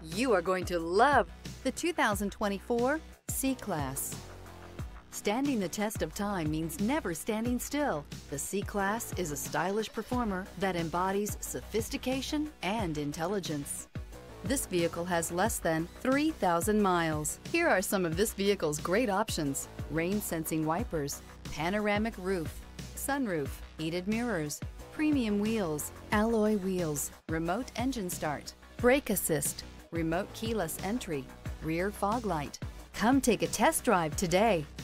You are going to love the 2024 C-Class. Standing the test of time means never standing still. The C-Class is a stylish performer that embodies sophistication and intelligence. This vehicle has less than 3,000 miles. Here are some of this vehicle's great options: rain-sensing wipers, panoramic roof, sunroof, heated mirrors, premium wheels, alloy wheels, remote engine start, brake assist, remote keyless entry, rear fog light. Come take a test drive today.